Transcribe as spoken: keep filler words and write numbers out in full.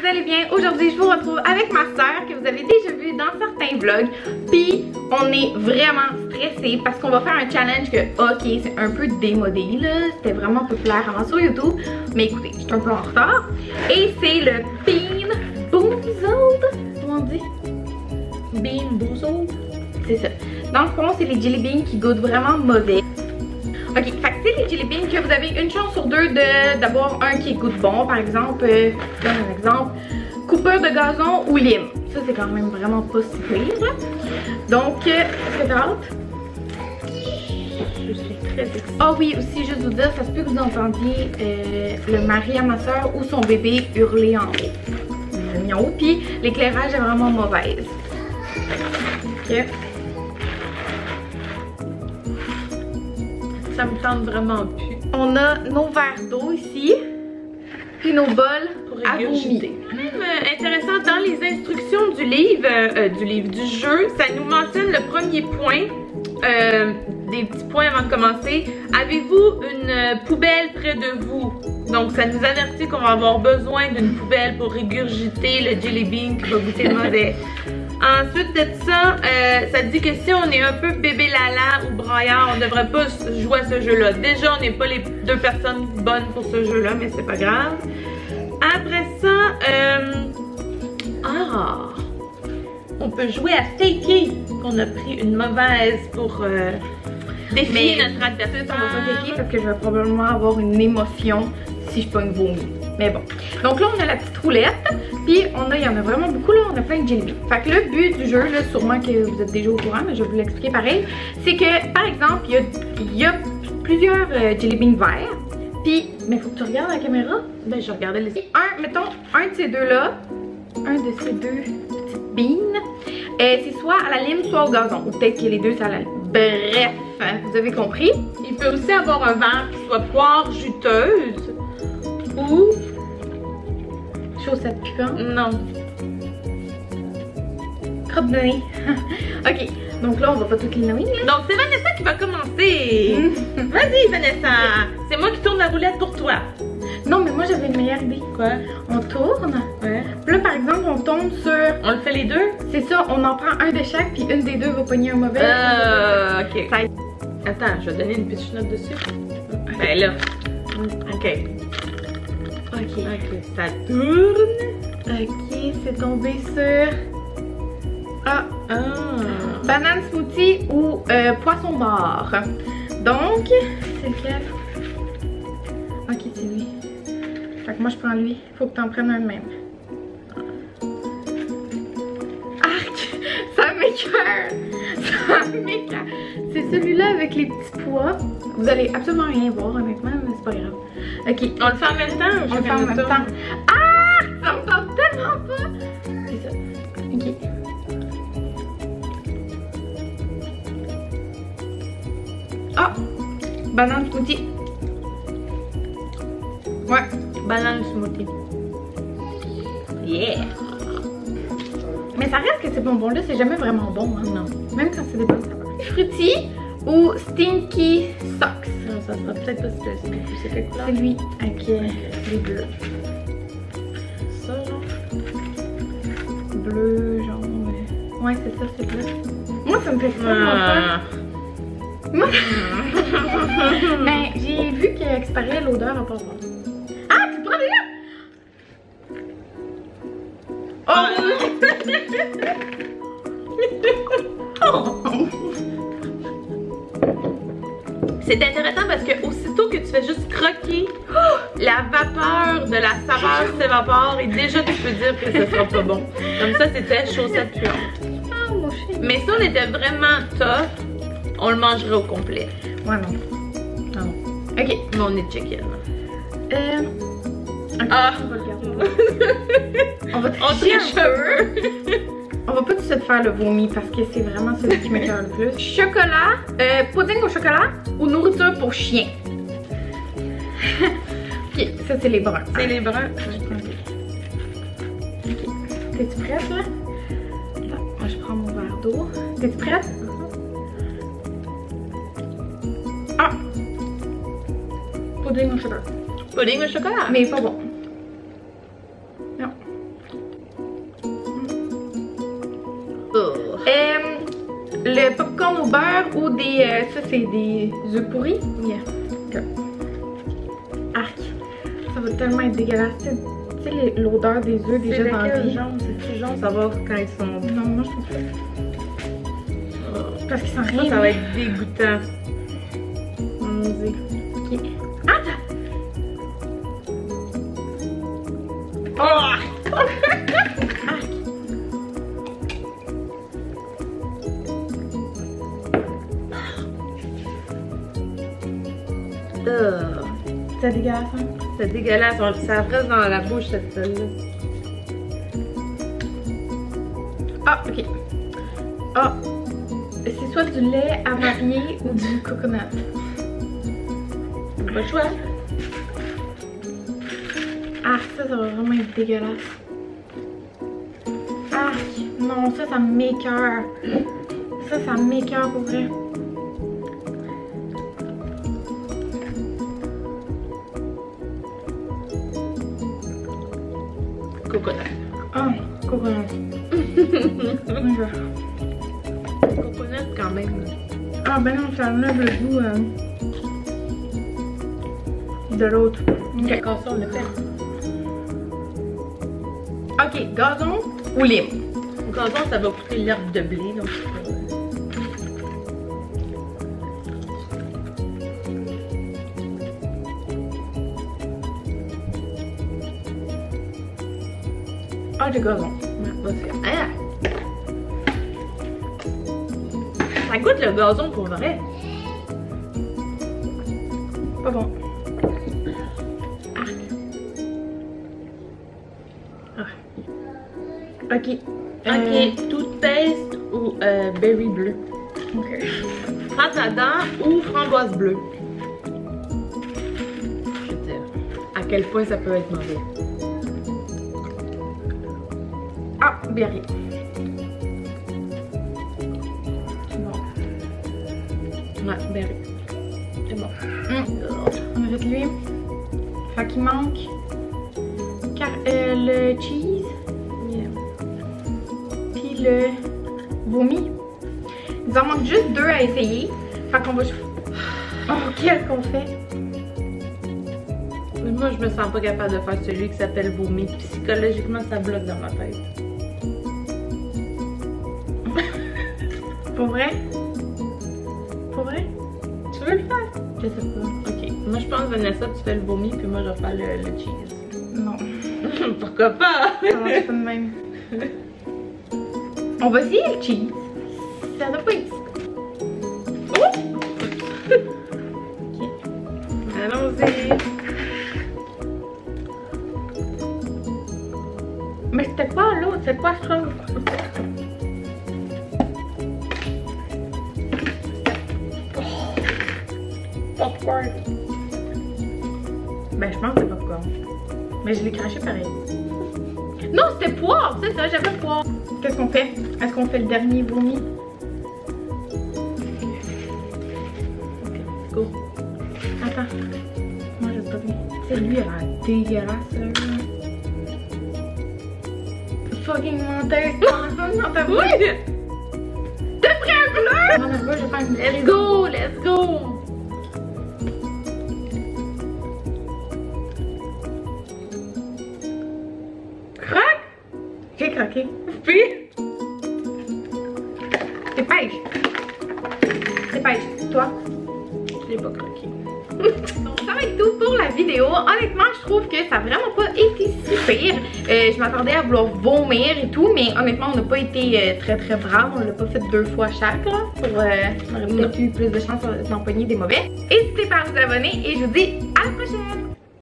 vous allez bien? Aujourd'hui, je vous retrouve avec ma soeur que vous avez déjà vu dans certains vlogs. Puis, on est vraiment stressés parce qu'on va faire un challenge que, ok, c'est un peu démodé là. C'était vraiment populaire avant sur YouTube. Mais écoutez, je suis un peu en retard. Et c'est le Bean Boozled. Comment on dit? Bean Boozled? C'est ça. Dans le fond, c'est les jelly beans qui goûtent vraiment mauvais. Ok, fait que c'est les jelly beans que vous avez une chance sur deux d'avoir un qui goûte bon. Par exemple, euh, je donne un exemple, coupeur de gazon ou lime. Ça, c'est quand même vraiment pas si pire. Donc, euh, est-ce que t'as hâte? Je suis très excitée. Ah oh oui, aussi, juste vous dire, ça se peut que vous entendiez euh, le mari à ma soeur ou son bébé hurler en haut. En haut, puis l'éclairage est vraiment mauvaise. Ok. Ça me tente vraiment plus. On a nos verres d'eau ici, puis nos bols pour régurgiter. Même euh, intéressant, dans les instructions du livre, euh, du livre du jeu, ça nous mentionne le premier point, euh, des petits points avant de commencer. Avez-vous une euh, poubelle près de vous? Donc ça nous avertit qu'on va avoir besoin d'une poubelle pour régurgiter le jelly bean qui va goûter mauvais. Ensuite de ça, euh, ça dit que si on est un peu bébé lala ou braillard, on devrait pas jouer à ce jeu-là. Déjà, on n'est pas les deux personnes bonnes pour ce jeu-là, mais c'est pas grave. Après ça, euh... ah, on peut jouer à faker qu'on a pris une mauvaise pour euh, défier mais notre adversaire. Ça va pas faker parce que je vais probablement avoir une émotion si je pogne vomi. Mais bon. Donc là, on a la petite roulette. Puis on a, il y en a vraiment beaucoup là, on a plein de jelly beans. Fait que le but du jeu, là, sûrement que vous êtes déjà au courant, mais je vais vous l'expliquer pareil. C'est que, par exemple, il y a, il y a plusieurs euh, jelly beans verts. Puis, mais faut que tu regardes la caméra. Ben, je regardais les... Un, mettons, un de ces deux-là, un de ces deux petites beans, euh, c'est soit à la lime, soit au gazon. Ou peut-être que les deux, c'est à la lime. Bref, hein, vous avez compris. Il peut aussi avoir un verre qui soit poire juteuse. Ou... chaussette piquante. Non. Crotte de nez. Ok, donc là on va pas toutes les nommer. Donc c'est Vanessa qui va commencer. Vas-y Vanessa. C'est moi qui tourne la roulette pour toi. Non mais moi j'avais une meilleure idée. Quoi? On tourne. Ouais. Puis là par exemple on tombe sur... On le fait les deux? C'est ça, on en prend un de chaque puis une des deux va pogner un mauvais. Euh, ok. Ça... Attends, je vais donner une petite note dessus. Ben là. Ok. Ok. Ok, ça tourne. Ok, c'est tombé sur... Ah, Ah. banane smoothie ou euh, poisson bar. Donc, c'est lequel? Ok, c'est lui. Fait que moi je prends lui. Faut que t'en prennes un de même. Arc! Ça m'écoeure! Ça m'écoeure! C'est celui-là avec les petits pois. Vous allez absolument rien voir honnêtement, mais c'est pas grave. Ok. On le fait en même temps? On le fait en même temps. Ah! Ça me tente tellement pas! C'est ça. Ok. Ah! Banane smoothie. Ouais. Banane smoothie. Yeah! Mais ça reste que ces bonbons-là, c'est jamais vraiment bon, hein? Non. Même quand c'est des bonnes saveurs. Fruity ou Stinky Socks? Non, ça sera peut-être pas spécifique. C'est quelque chose. C'est lui avec euh, les bleus. Ça, genre. Bleu, jaune. Ouais, c'est ça, c'est bleu. Moi, ça me fait vraiment Ah. peur. Moi, ben, j'ai vu qu'exparait l'odeur en passant. Ah, tu prends déjà? Oh! C'est intéressant parce que aussitôt que tu fais juste croquer, la vapeur de la saveur s'évapore et déjà tu peux dire que ce sera pas bon. Comme ça, c'était chaussette puante. Ah, mon chien. Mais si on était vraiment tough, on le mangerait au complet. Ouais, non. Ah, non. Ok. Mais on est chicken. Euh. Okay, Ah. on va le garder. On va On tricher un triche un peu. On va pas tout de suite faire le vomi parce que c'est vraiment celui qui m'écoeure le plus. Chocolat, euh, pudding au chocolat ou nourriture pour chien? Ok, ça c'est les bruns. C'est les bruns. Ok, t'es-tu prête là? Attends, moi je prends mon verre d'eau. T'es-tu prête? Ah! Pudding au chocolat. Pudding au chocolat. Mais pas bon. Non. beurre ou des... Euh, ça c'est des œufs pourris. Yeah. Okay. Arc. Ça va tellement être dégueulasse. Tu sais l'odeur des œufs déjà dans la vie. C'est jaune, savoir quand ils sont... Non, moi je trouve pas. Parce qu'ils sont rien. Ça, ça va être dégoûtant. Ok. Ah! Oh! Euh, c'est dégueulasse, hein? C'est dégueulasse, ça reste dans la bouche cette seule-là. Ah, ok. Ah, c'est soit du lait avarié ou du coconut. Pas le choix. Ah, ça, ça va vraiment être dégueulasse. Ah, non, ça, ça m'écoeure. Ça, ça m'écoeure pour vrai. Coconut. Ah, coconut. Coconut quand même. Ah ben non, ça enlève le goût euh, de l'autre. Ok, quand ça on le fait. Ok, gazon ou lime? Gazon, ça va coûter l'herbe de blé, donc ah, du gazon. Ah. Ça goûte le gazon pour vrai. Pas bon. Ah. Ok. Ok, euh... toothpaste ou euh, berry bleu. Ok. Pâte à dents ou framboise bleue. Je veux dire, à quel point ça peut être mauvais. Ah, berry. Bon. Ouais, berry. C'est bon. Mmh. On a fait lui. Fait qu'il manque car, euh, le cheese. Yeah. Puis le vomi. Il nous en manque juste deux à essayer. Fait qu'on va... Oh, qu'est-ce qu'on fait? Moi, je me sens pas capable de faire celui qui s'appelle vomi. Psychologiquement, ça bloque dans ma tête. Pour vrai? Pour vrai? Tu veux le faire? Je sais pas. Ok. Moi, je pense, Vanessa, tu fais le vomi, puis moi, je vais faire le, le cheese. Non. Pourquoi pas? Ça marche pas de même. On va essayer le cheese. Ça doit pas être... Oh! Ok. Allons-y. Mais c'était quoi l'autre? C'est quoi ça? Popcorn. Ben je pense que c'est popcorn. Mais je l'ai craché pareil. Non, c'était poire! C'est ça, j'avais poire. Qu'est-ce qu'on fait? Est-ce qu'on fait le dernier vomi? Ok, go. Attends. Moi j'ai pas vu. C'est lui, il a l'air dégueulasse là. Fucking menteuse, personne dans ta bouche. Oui! T'as pris un bleu? Non, mais moi je vais faire une... Let's go, let's go! Croque! J'ai croqué. Puis? Dépêche! Dépêche, toi. Je l'ai pas croqué. Donc ça va être tout pour la vidéo. Honnêtement, je trouve que ça n'a vraiment pas été si pire. Euh, je m'attendais à vouloir vomir et tout, mais honnêtement, on n'a pas été euh, très très brave. On l'a pas fait deux fois chaque, là. Pour, euh, on aurait peut-être eu plus de chance d'empoigner des mauvais. N'hésitez pas à vous abonner et je vous dis à la prochaine!